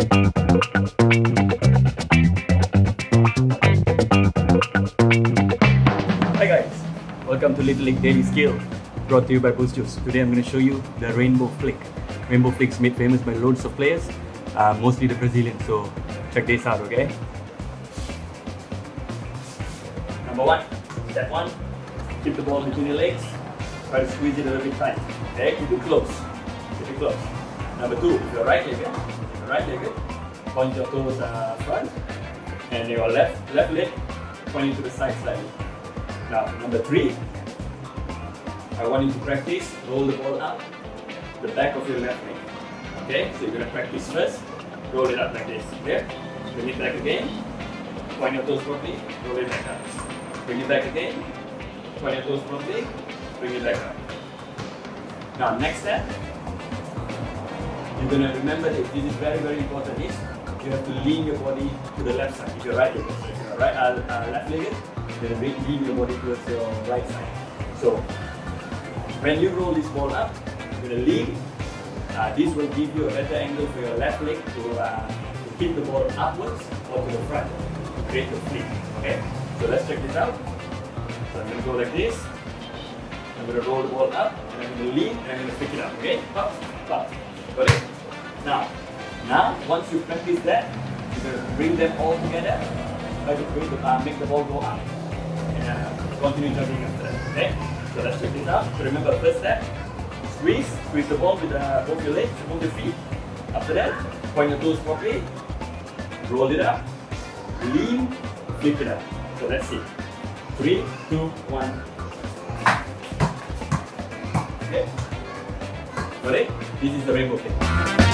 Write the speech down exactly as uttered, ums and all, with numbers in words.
Hi guys, welcome to Little League Daily Skill, brought to you by Boost Juice. Today I'm going to show you the Rainbow Flick. Rainbow Flick is made famous by loads of players, uh, mostly the Brazilians, so check this out, okay? Number one, step one, keep the ball between your legs, try to squeeze it a little bit tight, okay? Keep it close, keep it close. Number two, if you're right-legged, you're right-legged, point your toes uh, front, and your left, left leg pointing to the side slightly. Now, number three, I want you to practice roll the ball up the back of your left leg. Okay, so you're going to practice first, roll it up like this. Okay, bring it back again, point your toes properly, roll it back up. Bring it back again, point your toes properly, bring it back up. Now, next step, you're going to remember this. This is very, very important. Is you have to lean your body to the left side. If you're right-legged, so if you're right, uh, uh, left-legged, then lean your body towards your right side. So when you roll this ball up, you're going to lean. Uh, this will give you a better angle for your left leg to, uh, to hit the ball upwards or to the front to create the flick. Okay, so let's check this out. So I'm going to go like this. I'm going to roll the ball up, and I'm going to lean, and I'm going to flick it up. Okay, up, up. Got it? Now, now once you practice that, you're going to bring them all together. Try to bring the, uh, make the ball go up. And uh, continue jumping after that. Okay? So let's check this out. So remember, first step, squeeze, squeeze the ball with uh, both your legs, both your feet. After that, point your toes properly, roll it up, lean, flip it up. So let's see. Three, two, one. Okay? Got it? This is the Rainbow Flick.